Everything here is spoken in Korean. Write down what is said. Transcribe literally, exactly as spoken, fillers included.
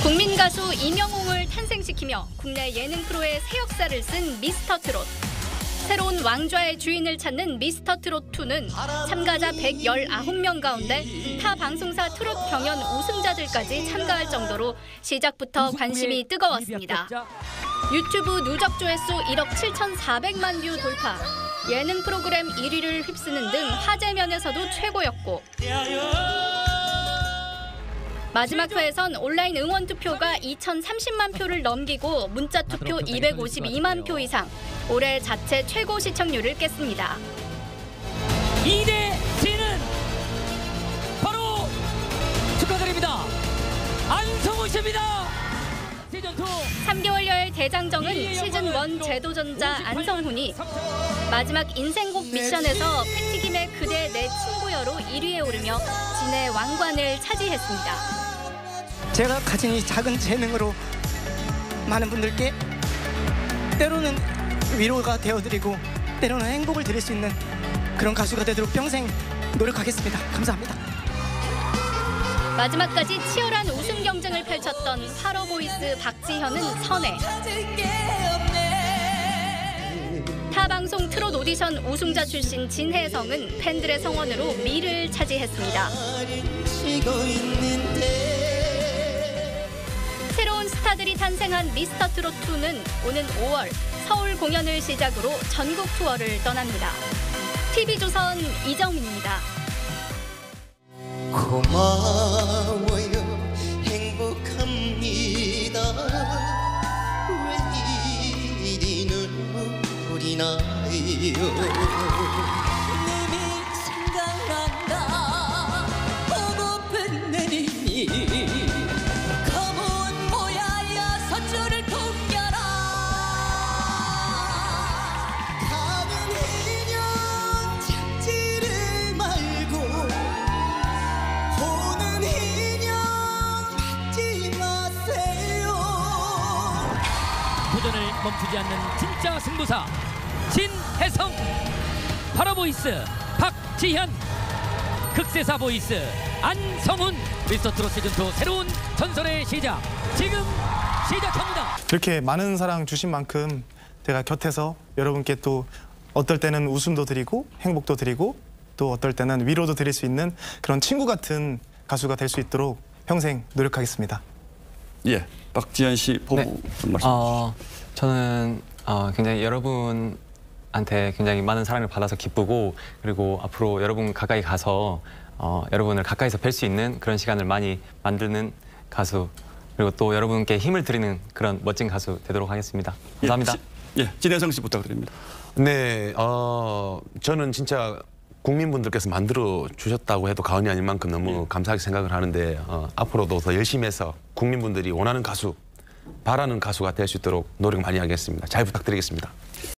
국민 가수 임영웅을 탄생시키며 국내 예능 프로의 새 역사를 쓴 미스터 트롯. 새로운 왕좌의 주인을 찾는 미스터 트롯 투는 참가자 백십구 명 가운데 타 방송사 트롯 경연 우승자들까지 참가할 정도로 시작부터 관심이 뜨거웠습니다. 유튜브 누적 조회수 일억 칠천사백만 뷰 돌파, 예능 프로그램 일 위를 휩쓰는 등 화제 면에서도 최고였고, 마지막 회에선 온라인 응원 투표가 이천삼십만 표를 넘기고 문자 투표 이백오십이만 표 이상, 올해 자체 최고 시청률을 깼습니다. 이 대 진은 바로 축하드립니다. 안성훈 씨입니다. 시즌 투 삼 개월여의 대장정은 시즌 일 제도전자 안성훈이 마지막 인생곡 미션에서 패티김의 그대 내 친구여로 일 위에 오르며 진의 왕관을 차지했습니다. 제가 가진 이 작은 재능으로 많은 분들께 때로는 위로가 되어드리고 때로는 행복을 드릴 수 있는 그런 가수가 되도록 평생 노력하겠습니다. 감사합니다. 마지막까지 치열한 우승 경쟁을 펼쳤던 파러보이스 박지현은 선해, 타방송 트롯 오디션 우승자 출신 진혜성은 팬들의 성원으로 미를 차지했습니다. 새로운 스타들이 탄생한 미스터 트롯 투는 오는 오월 서울 공연을 시작으로 전국 투어를 떠납니다. 티비조선 이정민입니다. 고마워요, 행복합니다. 왜 이리 눈물이 나요. 님이 생각난다. 보고픈 내님이 검은 모야야 서줄을 통겨라. 가는 인연 찾지를 말고 보는 인연 받지 마세요. 도전을 멈추지 않는 진짜 승부사 진혜성, 파라보이스 박지현, 극세사 보이스 안성훈, 미스터 트롯 시즌 투 새로운 전설의 시작 지금 시작합니다. 이렇게 많은 사랑 주신 만큼 제가 곁에서 여러분께 또 어떨 때는 웃음도 드리고 행복도 드리고 또 어떨 때는 위로도 드릴 수 있는 그런 친구 같은 가수가 될 수 있도록 평생 노력하겠습니다. 예, 박지현 씨 포부 네. 좀 말씀. 어, 저는 어, 굉장히 여러분한테 굉장히 많은 사랑을 받아서 기쁘고, 그리고 앞으로 여러분 가까이 가서 어, 여러분을 가까이서 뵐 수 있는 그런 시간을 많이 만드는 가수, 그리고 또 여러분께 힘을 드리는 그런 멋진 가수 되도록 하겠습니다. 감사합니다. 예, 예, 진혜성 씨 부탁드립니다. 네, 어, 저는 진짜 국민분들께서 만들어 주셨다고 해도 과언이 아닐 만큼 너무 감사하게 생각을 하는데 어, 앞으로도 더 열심히 해서 국민분들이 원하는 가수, 바라는 가수가 될 수 있도록 노력 많이 하겠습니다. 잘 부탁드리겠습니다.